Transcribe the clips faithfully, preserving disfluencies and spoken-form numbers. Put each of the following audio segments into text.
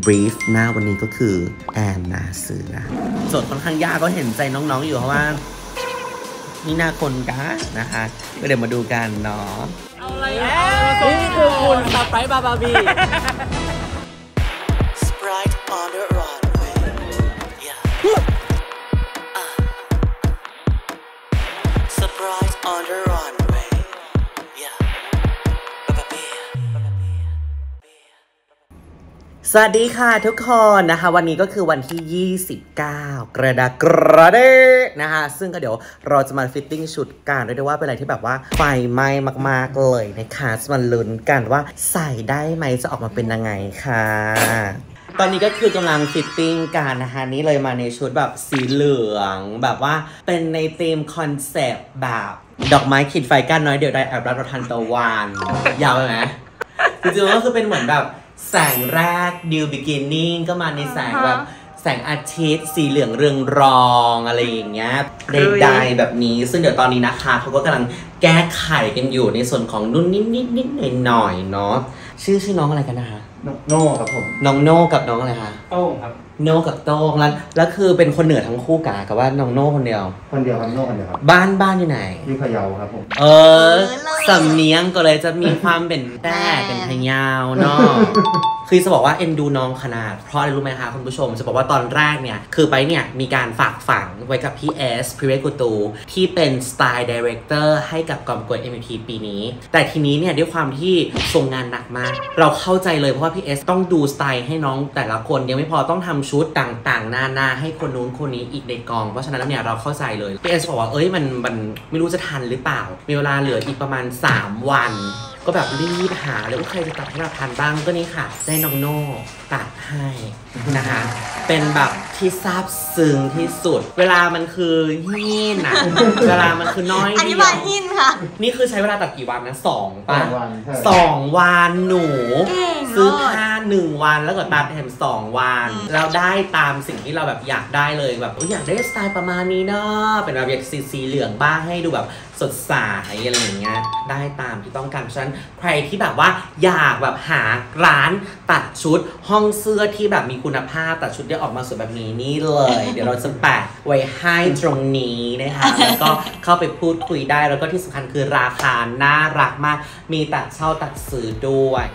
brief หน้าวันนี้ก็คือแอนนาเสือโจทย์ค่อนข้างยากก็เห็นใจน้องๆอยู่เพราะว่านี่หน้าคนกะนะคะก็เดี๋ยวมาดูกันเนาะเอาอะไรนี่คือคุณสไปร์บาบาบี Sprite on the runway yeah uh. Sprite on the runway yeah Bababi สวัสดีค่ะทุกคนนะคะวันนี้ก็คือวันที่ยี่สิบเก้ากรกฎาคมนะคะซึ่งก็เดี๋ยวเราจะมาฟิตติ้งชุดกันเรียกได้ว่าเป็นอะไรที่แบบว่าไฟไหม้มากๆเลยนะคะจะมาลุ้นกันว่าใส่ได้ไหมจะออกมาเป็นยังไงค่ะตอนนี้ก็คือกำลังฟิตติ้งกันนะคะนี่เลยมาในชุดแบบสีเหลืองแบบว่าเป็นในธีมคอนเซปต์แบบดอกไม้ขีดไฟก้านน้อยเดียวได้แอบรับประทานตะวันยาวไปไหมจริงๆก็คือเป็นเหมือนแบบแสงแรก New Beginning ก็มาในแสงแบบแสงอาทิตย์สีเหลืองเรืองรองอะไรอย่างเงี้ยใดๆแบบนี้ซึ่งเดี๋ยวตอนนี้นะคะเขาก็กำลังแก้ไขกันอยู่ในส่วนของนุ่นนิดนิดนิดหน่อยหน่อยเนาะชื่อชื่อน้องอะไรกันนะคะโน่ครับผมน้องโน่กับน้องอะไรคะโต้งครับโน่กับโต้งแล้วแล้วคือเป็นคนเหนือทั้งคู่กะกับว่าน้องโน่คนเดียวคนเดียวครับโน่คนเดียวครับบ้านบ้านอยู่ไหนอยู่พะเยาครับผมเออสำเนียงก็เลยจะมีความเป็นแต้เป็นพะเยาเนาะคือจะบอกว่าเอ็นดูน้องขนาดเพราะอะไรรู้ไหมคะคุณผู้ชมจะบอกว่าตอนแรกเนี่ยคือไปเนี่ยมีการฝากฝังไว้กับพี่เอสพิเรกุตูที่เป็นสไตล์ดีเรคเตอร์ให้กับกองประกวด เอ็ม วี พี ปีนี้แต่ทีนี้เนี่ยด้วยความที่ทรงงานหนักมากเราเข้าใจเลยเพราะว่าพี่เอสต้องดูสไตล์ให้น้องแต่ละคนยังไม่พอต้องทำชุดต่างๆนานาให้คนนู้นคนนี้อีกในกองเพราะฉะนั้นแล้วเนี่ยเราเข้าใจเลยพี่เอสบอกว่าเอ้ยมันมันไม่รู้จะทันหรือเปล่ามีเวลาเหลืออีกประมาณสามวันก็แบบรีบหาเลยว่าใครจะตัดให้เราทันบ้างก็นี่ค่ะได้น้องโน่ตัดให้นะคะเป็นแบบที่ซาบซึ้งที่สุดเวลามันคือหินอะเวลามันคือน้อยอธิบายหินค่ะนี่คือใช้เวลาตัดกี่วันนะสองป่ะสองวันหนูซื้อผ้าหนึ่งวันแล้วก็ตัดแถมสองวันแล้วได้ตามสิ่งที่เราแบบอยากได้เลยแบบอยากได้สไตล์ประมาณนี้เนาะเป็นแบบอยากสีสีเหลืองบ้างให้ดูแบบสดใสอะไรอย่างเงี้ยได้ตามที่ต้องการเพราะฉะนั้นใครที่แบบว่าอยากแบบหาร้านตัดชุดห้องเสื้อที่แบบมีคุณภาพตัดชุดได้ออกมาสวยแบบนี้นี่เลยเดี๋ยวเราจะแปะไว้ให้ตรงนี้นะคะแล้วก็เข้าไปพูดคุยได้แล้วก็ที่สำคัญคือราคาน่ารักมากมีตัดเช่าตัดซื้อด้วย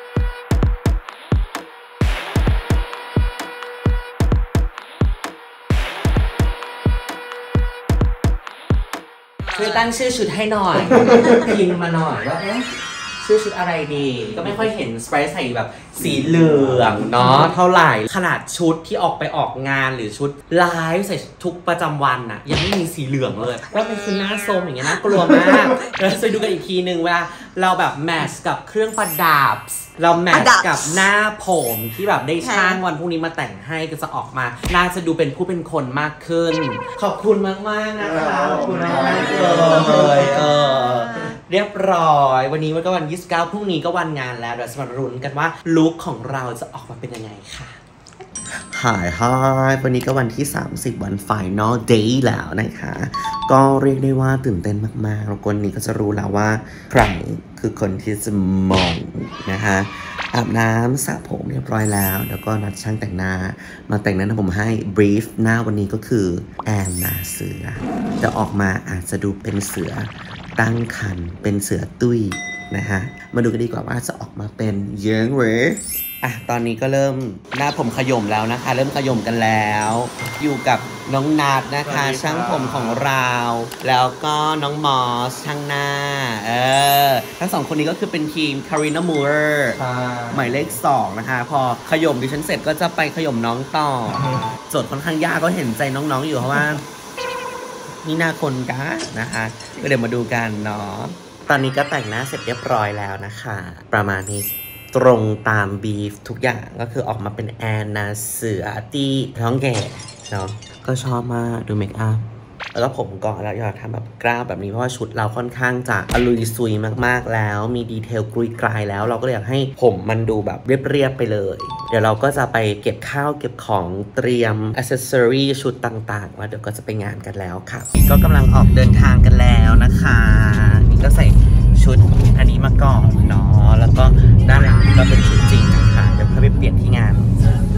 ช่วยตั้งชื่อชุดให้หน่อยพิมพ์มาหน่อยว่าเอ๊ะชื่อชุดอะไรดีก็ไม่ค่อยเห็นสไปร์ใส่แบบสีเหลืองเนาะเท่าไหร่ขนาดชุดที่ออกไปออกงานหรือชุดไลฟ์ใส่ทุกประจำวันน่ะยังไม่มีสีเหลืองเลยว่ามันคือหน้าโซมอย่างเงี้ยน่ากลัวมากเราจะดูกันอีกทีนึงเวลาเราแบบแมทช์กับเครื่องประดับเราแมทช์กับหน้าผมที่แบบได้ช่างวันพรุ่งนี้มาแต่งให้ก็จะออกมาน่าจะดูเป็นผู้เป็นคนมากขึ้นขอบคุณมากมากนะคะขอบคุณมากมากเลยเออเรียบร้อยวันนี้มันก็วันยี่สิบเก้าพรุ่งนี้ก็วันงานแล้วเราจะมาลุ้นกันว่าลุคของเราจะออกมาเป็นยังไงค่ะหายฮายวันนี้ก็วันที่สามสิบวัน Final Day แล้วนะคะก็เรียกได้ว่าตื่นเต้นมากๆแล้วคนนี้ก็จะรู้แล้วว่าใครคือคนที่จะมองนะคะอาบน้ำสระผมเรียบร้อยแล้วแล้วก็นัดช่างแต่งหน้ามาแต่งหน้าผมให้ brief หน้าวันนี้ก็คือแอนนาเสือจะออกมาอาจจะดูเป็นเสือตั้งครรภ์เป็นเสือตุ้ยนะฮะมาดูกันดีกว่าว่าจะออกมาเป็นเยิ้งเว้ยอ่ะตอนนี้ก็เริ่มหน้าผมขย่มแล้วนะคะเริ่มขย่มกันแล้วอยู่กับน้องนัดนะคะช่างผมของเราแล้วก็น้องมอสช่างหน้าเออทั้งสองคนนี้ก็คือเป็นทีมคารินามูเรอร์หมายเลขสองนะคะพอขย่มดิฉันเสร็จก็จะไปขย่มน้องต่อโจทย์ค่อนข้างยากก็เห็นใจน้องๆอยู่เพราะว่านี่หน้าคนกะนะคะก็เดี๋ยวมาดูกันเนาะตอนนี้ก็แต่งหน้าเสร็จเรียบร้อยแล้วนะคะประมาณนี้ตรงตามบีฟทุกอย่างก็คือออกมาเป็นแอนนาเสือตีท้องแก่เนาะก็ชอบมากดูเมคอัพแล้วก็ผมก่อนแล้วอยากทำแบบกล้าวแบบนี้เพราะว่าชุดเราค่อนข้างจะอลุยซุยมากๆแล้วมีดีเทลกรุยกรายแล้วเราก็เลยอยากให้ผมมันดูแบบเรียบๆไปเลยเดี๋ยวเราก็จะไปเก็บข้าวเก็บของเตรียมอิสเซอรี่ชุดต่างๆแล้วเดี๋ยวก็จะไปงานกันแล้วค่ะก็กำลังออกเดินทางกันแล้วนะคะนี่ก็ใส่ชุดอันนี้มาก่อนเนาะแล้วก็ด้านหลังก็เป็นชุดจริงนะคะเดี๋ยวเขาไปเปลี่ยนที่งาน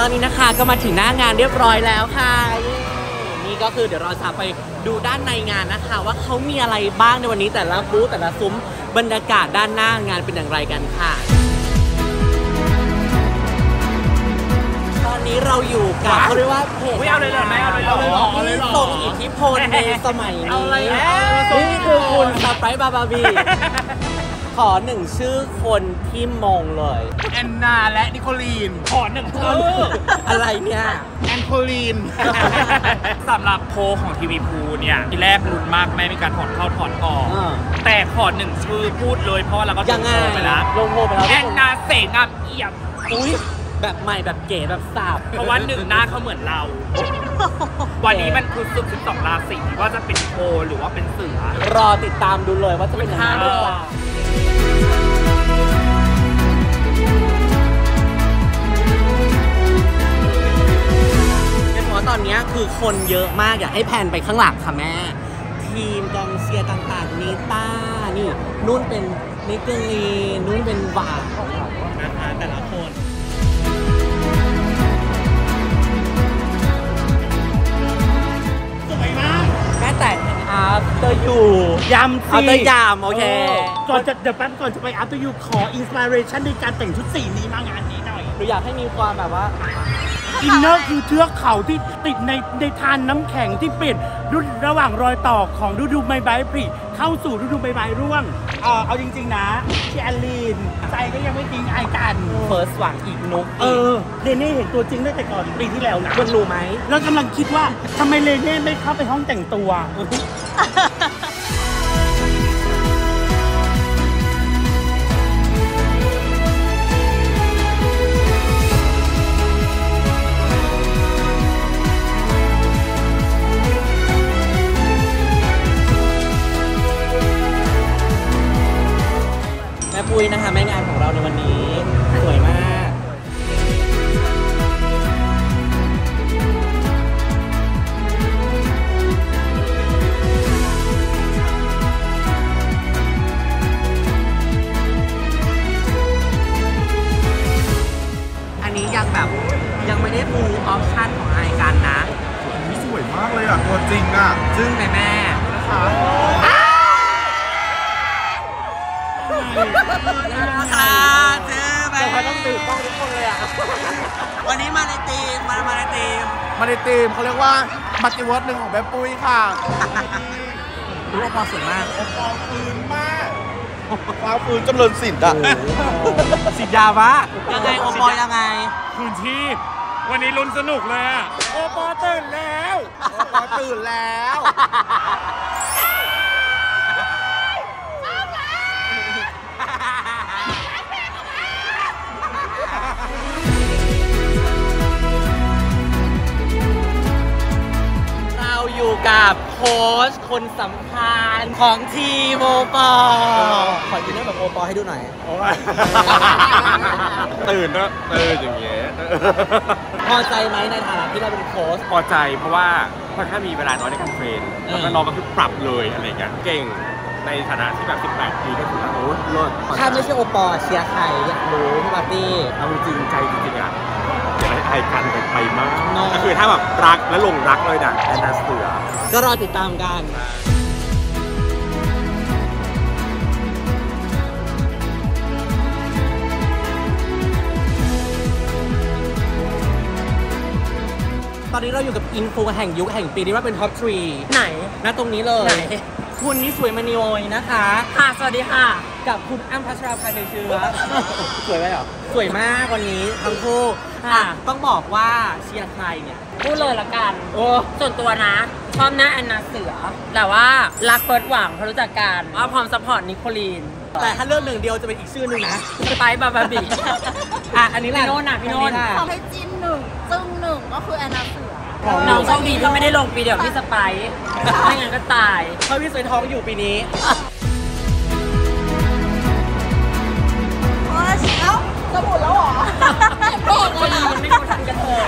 ตอนนี้นะคะก็มาถึงหน้างานเรียบร้อยแล้วค่ะนี่ก็คือเดี๋ยวเราจะไปดูด้านในงานนะคะว่าเขามีอะไรบ้างในวันนี้แต่ละบูธแต่ละซุ้มบรรยากาศด้านหน้างานเป็นอย่างไรกันค่ะตอนนี้เราอยู่กับเขาเรียกว่าเพจเอาเลยเหรอไม่เอาเลยเหรอที่ทรงอิทธิพลในสมัยนี้นี่คือคุณสไปร์บาบาบีขอหนึ่งชื่อคนที่มงเลยแอนนาและนิโคลีนขอหนึ่งชื่ออะไรเนี่ยแอนโคลีนสำหรับโพของทีวีพูเนี่ยที่แรกลุ้นมากไม่มีการถอนเข้าถอนออกแต่ขอหนึ่งชื่อพูดเลยเพราะเราก็ลงโพไปแล้วลงโพไปแล้วแอนนาเสงามเอี่ยมอุ้ยแบบใหม่แบบเก๋แบบสับเพราะว่าหนึ่งหน้าเขาเหมือนเราวันนี้มันคือสุดสิบสองราศีว่าจะเป็นโพหรือว่าเป็นเสือรอติดตามดูเลยว่าจะเป็นยังไงบ้างตอนนี้คือคนเยอะมากอยากให้แพนไปข้างหลังค่ะแม่ทีมกองเชียร์ต่างๆนิต้านี่นุ่นเป็นนิกลีนุ่นเป็นหวานนะคะแต่ละคนสวยมากแม่แต่งอาร์เตอร์ยูยำอาร์เตอร์ยำโอเคก่อนจะเดี๋ยวแป๊บก่อนจะไปอาร์เตอร์ยูขออินสปิเรชันในการแต่งชุดสีนี้มางานนี้หน่อยหนูอยากให้มีความแบบว่าอินเนอร์คือเทือกเขาที่ติดในในทานน้ำแข็งที่เปลี่ยนรุ่นระหว่างรอยต่อของฤดูใบไม้ผลิเข้าสู่ฤดูใบไม้ร่วงเออเอาจริงๆนะพี่แอลลีนใจก็ยังไม่ทิ้งไอกันเฟิร์สหวังอีกนุกเออเรเน่เห็นตัวจริงตั้งแต่ก่อนปีที่แล้วนะคุณรู้ไหมเรากำลังคิดว่าทำไมเรเน่ไม่เข้าไปห้องแต่งตัวปุ้ยนะคะแม่งานของเราในวันนี้สวยมากอันนี้ยังแบบยังไม่ได้ปูออปชั่นของรายการนะนี่สวยมากเลยอ่ะตัวจริงอ่ะซึ่งแม่แม่นะคะค่ะเจอไปต้องตื่นต้องทุกคนเลยอ่ะวันนี้มาในทีมมามาในทีมมาในทีมเขาเรียกว่ามัลติเวิร์สหนึ่งของแม่ปุ้ยค่ะรู้ว่าพอสวยมากฟาวฟืนมากฟาวฟืนจำเริญสินอ่ะสิยาวะยังไงโอปอยังไงคืนชีพวันนี้ลุ้นสนุกเลยอ่ะโอปอตื่นแล้วโอปอตื่นแล้วอยู่กับโค้ชคนสำคัญของทีมโอปอขอยืนหน้าแบบโอปอให้ดูหน่อยตื่นนะตื่นอย่างเงี้ยพอใจไหมในฐานะที่เราเป็นโค้ชพอใจเพราะว่าค่อนข้างมีเวลาน้อยในการเทรนแล้วก็น้องก็คือปรับเลยอะไรเงี้ยเก่งในฐานะที่แบบสิบแปดปีก็ถือว่าโอ้เลิศถ้าไม่ใช่โอปอเชียร์ใครอยากรู้พี่ปาร์ตี้เอาจริงใจจริงๆอ่ะอยากให้ไอกันไปมากก็คือถ้าแบบรักและลงรักเลยนะแอนนาเสือก็รอติดตามกันตอนนี้เราอยู่กับอินฟูแห่งยุคแห่งปีที่ว่าเป็นท็อปทรีไหนณตรงนี้เลยคุณนิสวยมณีโอยนะคะค่ะสวัสดีค่ะกับคุณอ้ำพัชราภาในเชื้อสวยไหมหรอสวยมากวันนี้ทั้งคู่ค่ะต้องบอกว่าเชียร์ใครเนี่ยพูดเลยละกันโอ้ส่วนตัวนะชอบหน้าแอนนาเสือแต่ว่ารักเฟิร์สหวังเพราะรู้จักกันว่าพร้อมซัพพอร์ตนิโคลีนแต่ถ้าเลือกหนึ่งเดียวจะเป็นอีกชื่อหนึ่งนะสไปร์บาบาบีอ่ะอันนี้แหละพี่โน่นนะพี่โน่นเขาให้จิ้นหนึ่งจึ้งหนึ่งก็คือแอนนาเสือน้องโชคดีที่ไม่ได้ลงปีเดียวพี่สไปร์ไม่งั้นก็ตายเพราะพี่สวยท้องอยู่ปีนี้โอ้ยเอ้าสมุดแล้วเหรอบอกเลยนะมันไม่รู้ทันกันเลย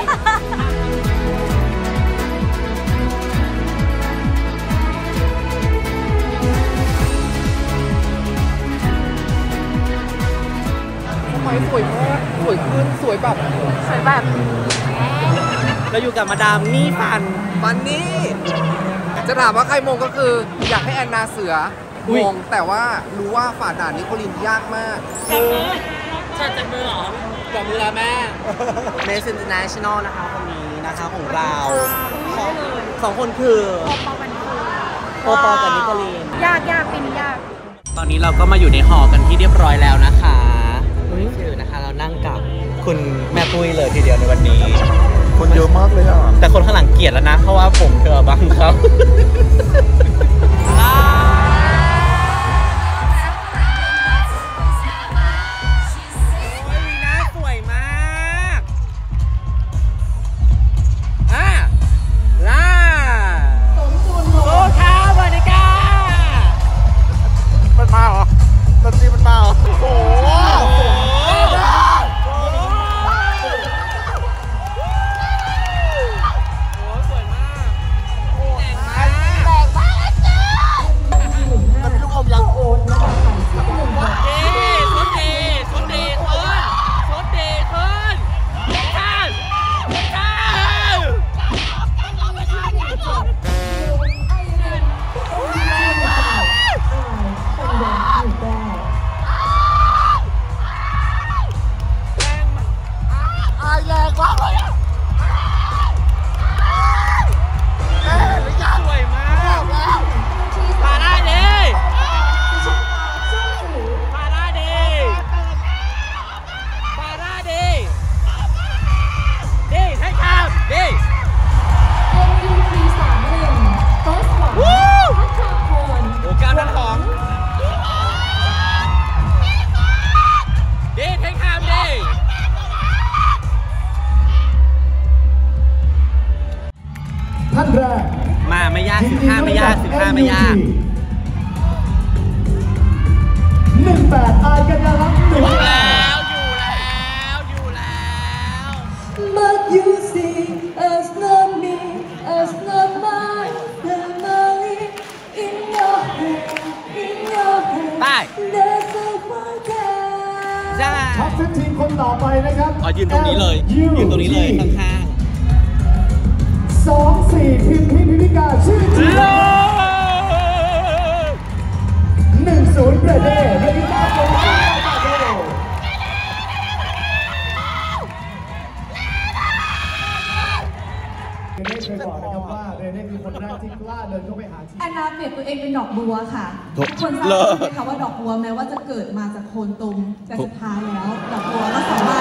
สวยมากสวยขึ้นสวยแบบสวยแบบเราอยู่กับมาดามนี่ฟันฟันนี่จะถามว่าใครมงก็คืออยากให้แอนนาเสือมงแต่ว่ารู้ว่าฝ่าด่านนิโคลินยากมากจับจับมือเหรอจับมือแล้วแม่ Miss International นะคะคนนี้นะคะของเราสองคนคือโอปอกับนิโคลินยากยากปีนี้ยากตอนนี้เราก็มาอยู่ในหอกันที่เรียบร้อยแล้วนะคะคือนะคะเรานั่งกับคุณแม่ปุ้ยเลยทีเดียวในวันนี้คนเยอะมากเลยอ่ะแต่คนข้างหลังเกลียดแล้วนะเพราะว่าผมเธอบังเขามาไม่ยากสิบห้าไม่ยากสิบห้าไม่ยากหนึ่งแปดอายกันแล้วอยู่แล้วอยู่แล้วอยู่แล้ว But you see us not me us not my family in your head in your head ไปจ้าท็อปสิบทีมคนต่อไปนะครับอ๋อยืนตรงนี้เลยยืนตรงนี้เลยข้างสองสี่พิมพ์พิมพิกาชื่อจริงหนึ่งศูนย์เรเด้เรเด้โกเรเด้เคยบอกนะครับว่าเรเด้คือคนแรกที่กล้าเดินเข้าไปหาทีมแอนนาเปรียบตัวเองเป็นดอกบัวค่ะทุกคนทราบไหมคะว่าดอกบัวแม้ว่าจะเกิดมาจากโคนตุ่มแต่สุดท้ายแล้วดอกบัวก็สามารถ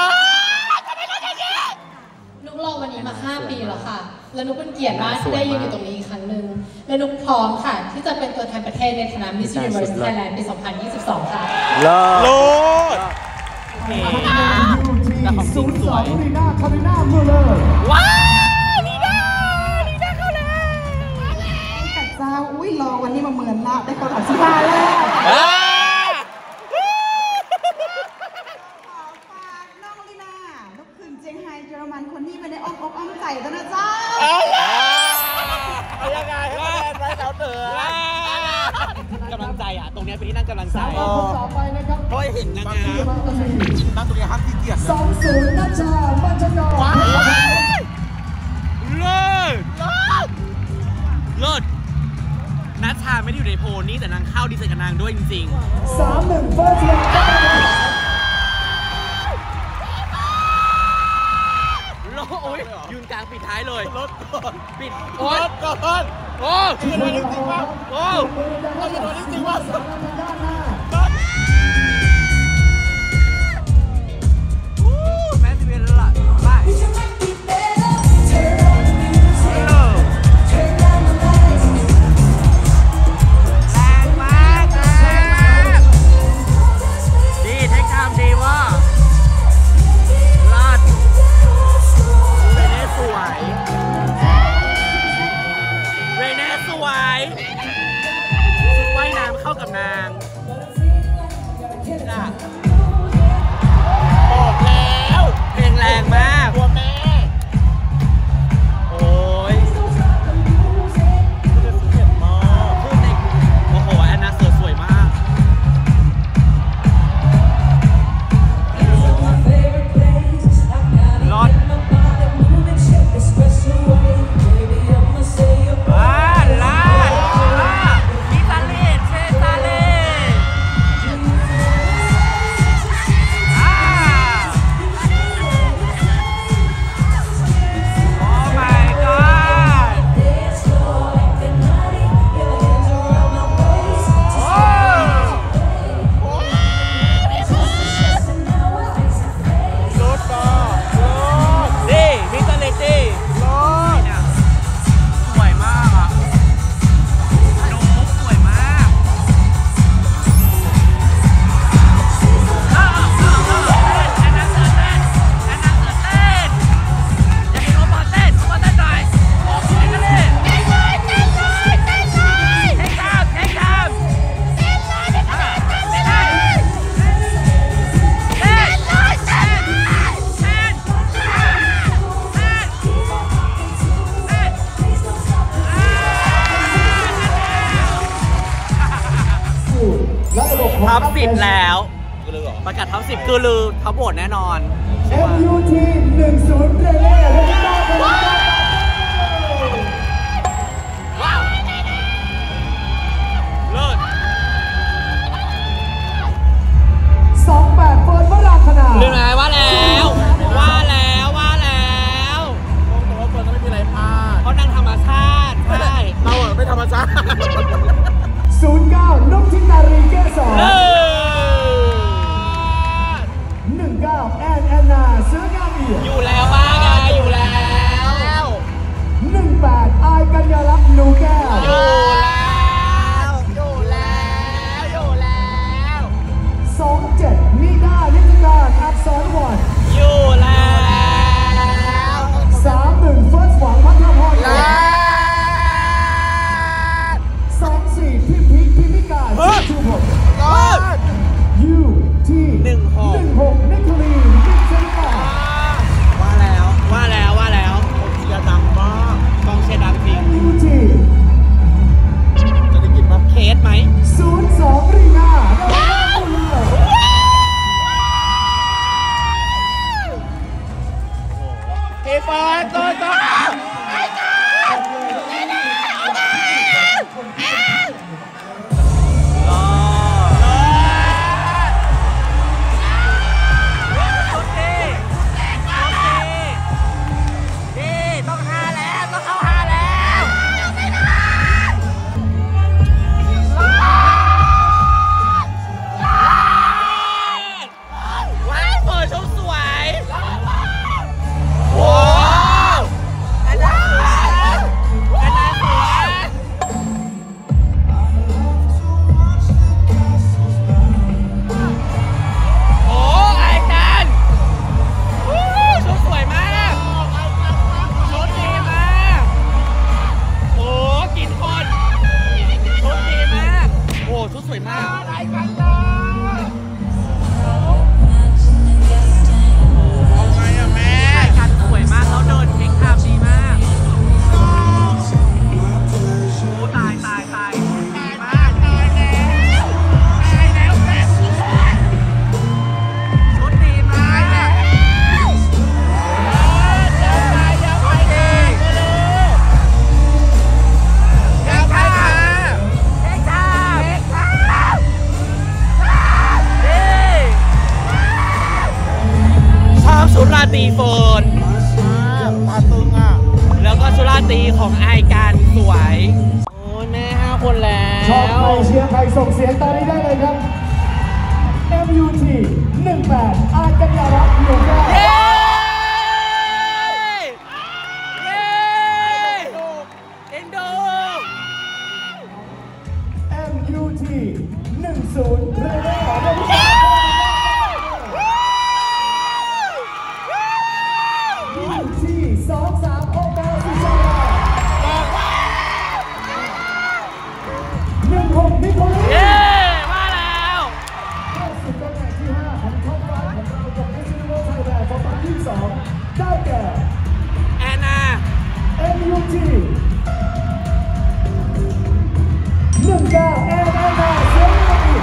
นุกรอวันนี้มาห้าปีแล้วค่ะและนุกเป็นเกียรติมากที่ได้ยืนอยู่ตรงนี้อีกครั้งหนึ่งและนุกพร้อมค่ะที่จะเป็นตัวแทนประเทศในฐานะ Miss Universe Thailand ปี สองพันยี่สิบสอง ค่ะเลิศโลดศูนย์สองลีน่าคาริน่ามูเลอร์ว้าวลีน่าลีน่าเข้าแล้วกัดเจ้าอุ้ยรอวันนี้มาเหมือนละได้คนออกสิบห้าแล้วคนที่ไม่ได้อ้อมอกอ้อมใจตัวนะเจ้าเอายังไงให้คะแนนไว้แถวเหนือกำลังใจอ่ะตรงนี้เป็นที่นั่งกำลังใจต่อไปนะครับเพราะเห็นนางงามนั่งตรงนี้ห้ามขี้เกียจสองศูนย์นัชชาบัญชกรเลิศเลิศนัชชาไม่ได้อยู่ในโพลนี้แต่นางเข้าดีใจกับนางด้วยจริงๆสามหนึ่งเฟิร์สเลนโอ้ยยืนกลางปิดท้ายเลยรถก่อนปิดรถก่อนโอ้ยยืนโดนจริงๆว่าโอ้ยยืนโดนจริงๆว่าแม่สิเวนแล้วล่ะไปแรงมากแรงมากดีเทคไทม์ดีว่าสวยเรเน่สวยชุดว่ายน้ำเข้ากับนางบอกแล้วเพลงแรงมากตัวแม่โอ้ยโอ้โหแอนนาเสือสวยมากและระบบของท็อปสิบแล้วประกาศท็อปสิบคือลือท็อปโหวตแน่นอนเอ็ม ยู ที หนึ่งศูนย์ เรเล่เรเล่ว้าวเลิศสองแปดเฟิร์นวราคณาลืมไงว่าแล้วว่าแล้วว่าแล้วแต่ว่าเฟิร์นก็ไม่มีอะไรพลาดเพราะนางธรรมชาติใช่เราอะไม่ธรรมชาติศูนย์เก้านกทิตารีเกษรหนึ่งเก้าแอนแอนนาเสืองามเอี่ยมอยู่แล้วบ้างไงอยู่แล้วหนึ่งแปดอายกัญญาลักษณ์หนูแก้วอยู่แล้วอยู่แล้วอยู่แล้วสองเจ็ดนิด้านิติการอักษรวันอยู่แล้วสามหนึ่งเฟิร์สหวังพัฒนพรสองสี่พิพิพิพิการชูพงศ์ยูทีหนึ่งหกหนึ่งหกนิโคลีนดิเซนมาว่าแล้วว่าแล้วว่าแล้วเชียร์ดังมากกองเชียร์ดังจริงยูทีจะได้กินมั้ยเคสไหมศูนย์สองรีนาเฮ้ยเปิดตัวตัวตีโฟนตาตึงอ่ะแล้วก็ชุราตีของไอการสวยโอ้ยแม่ห้าคนแล้วชอบใครเชียร์ใครส่งเสียงตอนนี้ได้เลยครับ เอ็ม ยู ที หนึ่งแปดอายกัญญาลักษณ์หนูแก้วเย้เย้เอ็นดูเอ็ม ยู ที หนึ่งศูนย์ เรเล่สองสามโอเบอร์ซิชาหนึ่งหกนิโคลีเย้มาแล้วเข้าสู่ตำแหน่งที่ห้าของท็อปไฟว์ของเรากับ Miss Universe Thailand สองพันยี่สิบสองได้แก่แอนนาเอ็ม ยู ที หนึ่งเก้าแอนแอนนาเสียงดี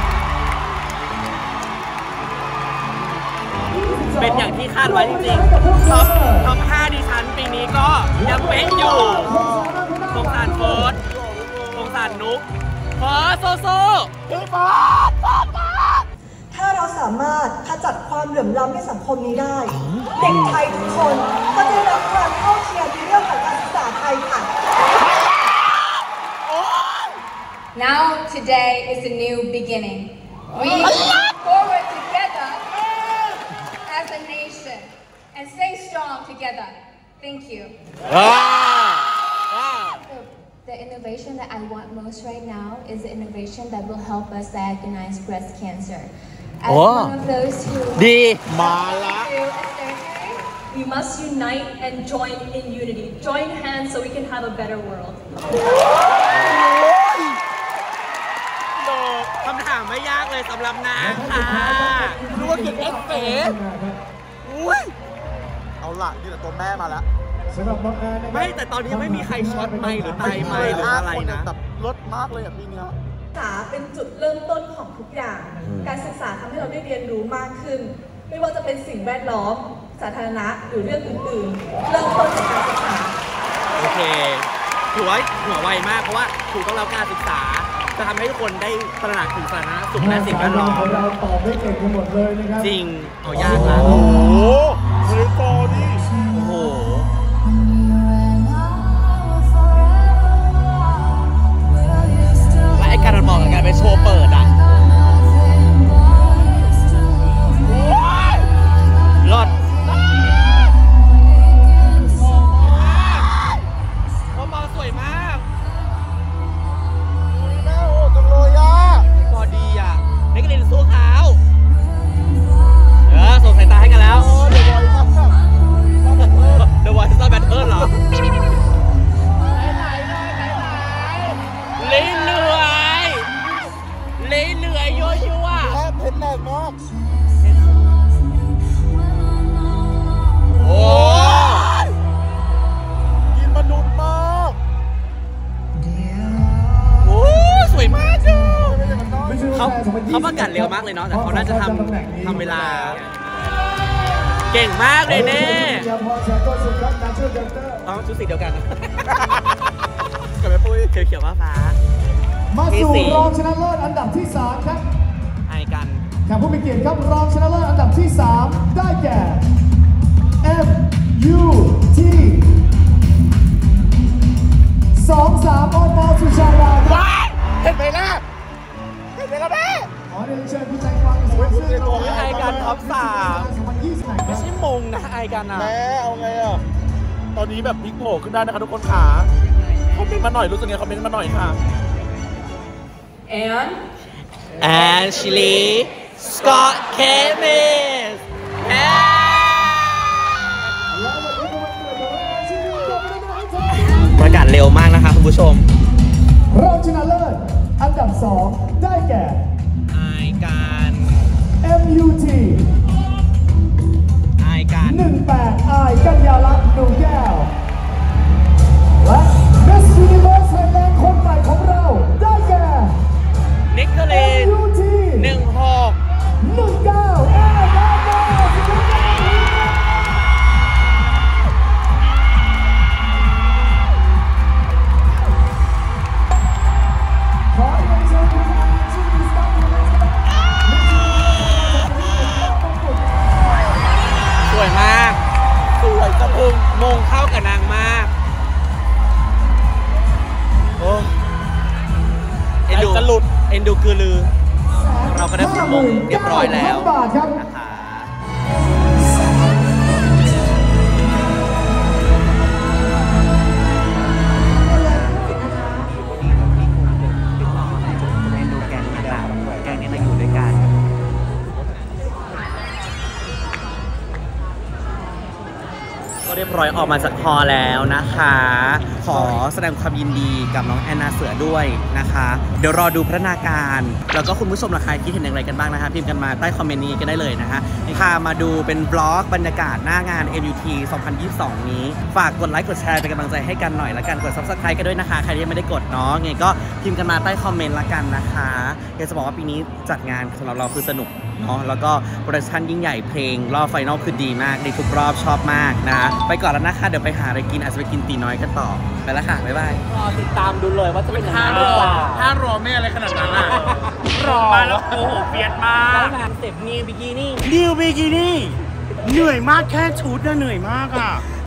เป็นอย่างที่คาดไว้จริงๆท็อปท็อปห้าดิฉันปีนี้ก็ยังเป็นอยู่สงสารโฟร์สสงสารนุ๊กเฟิร์สโซโซ่พี่เฟิร์สถ้าเราสามารถขจัดความเหลื่อมล้ำในสังคมนี้ได้เด็กไทยทุกคนก็จะรับความเท่าเทียมในเรื่องของการศึกษาไทยค่ะ Now today is a new beginning. We move forward together as a nation and stay strong together. Thank you. The innovation that I want most right now is the innovation that will help us diagnose breast cancer. As one of those who ดีมาละ we must unite and join in unity. Join hands so we can have a better world. คำถามไม่ยากเลยสำหรับนางค่ะรู้ว่ากินเอฟเฟกต์อุ้ยเอาล่ะนี่แหละตัวแม่มาแล้วไม่แต่ตอนนี้ยังไม่มีใครช็อตไมค์หรือไตไมค์หรืออะไรนะแบบลดมากเลยอ่ะปีนี้ษาเป็นจุดเริ่มต้นของทุกอย่าง การศึกษาทำให้เราได้เรียนรู้มากขึ้น ไม่ว่าจะเป็นสิ่งแวดล้อมสาธารณะหรือเรื่องอื่นๆเริ่มต้นจากการศึกษาโอเคถือว่าหัวไวมากเพราะว่าครูต้องรับการศึกษาจะทำให้ทุกคนได้ตระหนักถึงสาธารณสุขและสิ่งแวดล้อมเราตอบได้เก่งกันหมดเลยนะครับจริงเอายากนะโอ้โหเรโตนี่โอ้โหและไอ้การมองกับการไปโชว์เปิดอ่ะรอดมองสวยมากน่าโหดจังเลยอ่ะพอดีอ่ะนักเรียนสู้เขาเออส่งสายตาให้กันแล้วเดอะวอยซ์แบทเทิลเหรอเล่นเหนื่อยเล่นเหนื่อยยั่วยั่วแอบเห็นแรงมากโอ้กินมนุษย์มากโอ้สวยมากจ้ะเขาเขาประกาศเร็วมากเลยเนาะแต่เขาน่าจะทำทำเวลาเก่งมากเลยเน่อ๋อชุดสีเดียวกันกับแม่ปุ้ยเขียวๆฟ้ามาสู่รองชนะเลิศอันดับที่สามครับไอกันแขกผู้มีเกียรติครับรองชนะเลิศอันดับที่สามได้แก่ M U T สองสามอมสุชาดาว้ายเห็นไหมล่ะเห็นไหมล่ะแม่ขอเรียนเชิญผู้ใจฟังสวนเสื้อไอกันท็อปสามไม่ใช่มงนะไอกันนะแม่เอาไงอ่ะตอนนี้แบบพลิกโผล่ขึ้นได้นะคะทุกคนขาคอมเมนต์มาหน่อยรู้สึกไงคอมเมนต์มาหน่อยค่ะ and and Chile Scott Camis ประกาศเร็วมากนะคะคุณผู้ชมรองชนะเลิศอันดับสองได้แก่ไอการ M U T ไอการหนึ่งแปดไอกัญญาลักษณ์ดวงแก้วและ Miss Universe Thailand คนใหม่ของเราได้แก่นิคเลนหนึ่งหกหนึ่งเก้าแอร์ดาโก้ขอเรียนเชิญผู้ชายชื่อดิสตันเลยสวยมากสวยกระพุ้งมงเข้ากับนางมากโอ้เอ็นดูจะหลุดเอ็นดูคือลือเราก็ได้ผลมงเรียบร้อยแล้วนะคะเรียบร้อยออกมาจากฮอแล้วนะคะขอแสดงความยินดีกับน้องแอนนาเสือด้วยนะคะเดี๋ยวรอดูพัฒนาการแล้วก็คุณผู้ชมราคาคิดเห็นอย่างไรกันบ้างนะคะพิมพ์กันมาใต้คอมเมนต์นี้กันได้เลยนะคะพามาดูเป็นบล็อกบรรยากาศหน้างาน เอ็ม ยู ที สองพันยี่สิบสองนี้ฝากกดไลค์กดแชร์เป็นกำลังใจให้กันหน่อยละกันกด ซับสไครบ์ กันด้วยนะคะใครที่ยังไม่ได้กดเนาะไงก็พิมพ์กันมาใต้คอมเมนต์ละกันนะคะอยากจะบอกว่าปีนี้จัดงานสำหรับเราคือสนุกเนาะแล้วก็โปรดักชั่นยิ่งใหญ่เพลงรอบไฟนอลคือดีมากในทุกรอบชอบมากนะไปก่อนแล้วนะคะเดี๋ยวไปหาอะไรกินอาจจะไปกินตีน้อยกันต่อไปแล้วค่ะบ๊ายบายรอติดตามดูเลยว่าจะเป็นยังไงหรือเปล่าถ้ารอไม่อะไรขนาดนั้นอ่ะรอมาแล้วโอ้โหเฟียสมากงานเสร็จนิวบิกินี่นิวบิกินี่เหนื่อยมากแค่ชุดน่ะเหนื่อยมากอ่ะ